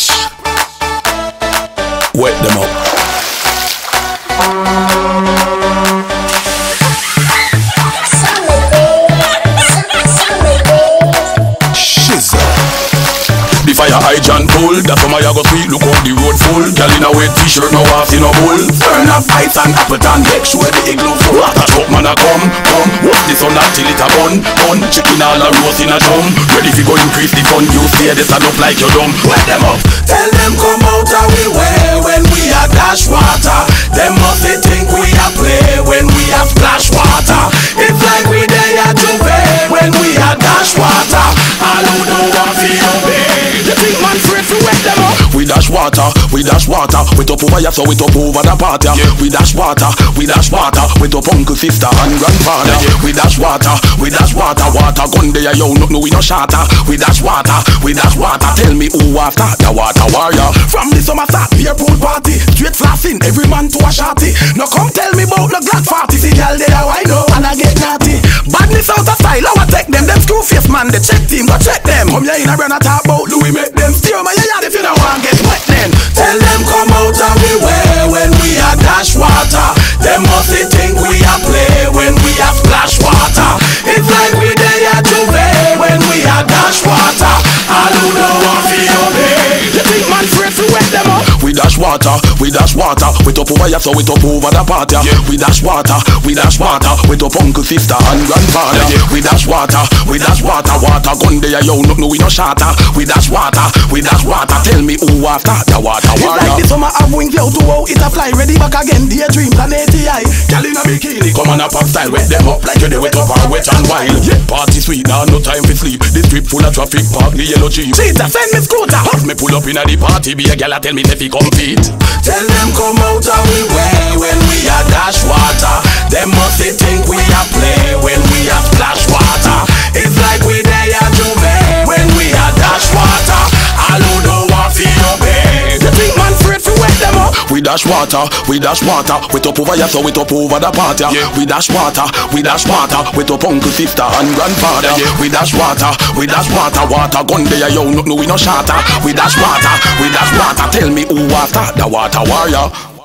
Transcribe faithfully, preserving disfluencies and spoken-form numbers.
Wet them up. Shizzle. The fire hydrant full, that's why I go sweet. Look how the road full. Girl in a wet t-shirt, no half in a bull. Turn up lights and Appleton, make sure the igloo full. Water truck man a come, come. Watch this on that till it a bun, bun. Chicken all a roast in a drum. Ready fi go increase the fun. You stay this and up like you dumb. Wet them up. Tell them come out and we wear when we a dash water. Them must they think we a play when we a splash water. It's like we there a Juve when we a dash water. All who don't want to obey. You think man afraid to wet them up? We dash water, we dash water. We top over ya so we top over the party. Yeah. We dash water, we dash water. We top uncle, sister and grandfather. Yeah. We dash water, we dash water. Water gun there yo, no no we no shatter. We dash water, we dash water. Tell me who after the water warrior. From the summer start, beer pool party. Straight flossing, every man to a shotty. Now come tell me about the Glock forty. See girl there I know and I get naughty. Badness out of style, I take them. Them screw face man, the check team, go check them. Come here in a brand and talk about Louis, make them steal my yard if you don't want get wet then. Tell them come out and we wear when we a dash water. Them must they think we a play when we a splash water. It's like we there a Juve when we a dash water. All who don't want to obey. You think man afraid to wet them up? We dash water, we dash water. We top over ya so we top over the party. Yeah. We dash water, we dash water. We top uncle, sister and grandfather. Yeah. We dash water, we dash water. Water gun there yo, no no we no shatter. We dash water, we dash water. Tell me who after the water warrior. It's like the summer have wings out to out. It a fly ready back again. Daydreams and A T I. Girl in a bikini, come on a pop style. Wet them up like you they wet up and wet and wild. Yeah. Party sweet, now no time for sleep. The strip full of traffic, park the yellow jeep. Cheetah, send me scooter. Have me pull up in a the party, be a girl a tell me if he compete. Tell them come out and we wear when we a dash water. Them must they think we a play when we a splash water. It's like we there a Juve when we a dash water. All who don't want to obey. You think man afraid to wet them up? We dash water, we dash water. We top over ya so we top over the party. Yeah. We dash water, we dash water. We top uncle, sister and grandfather. Yeah. We dash water, we dash water. Water gun there yo, no no we no shatter. We dash water, we dash water. Tell me who after the water warrior.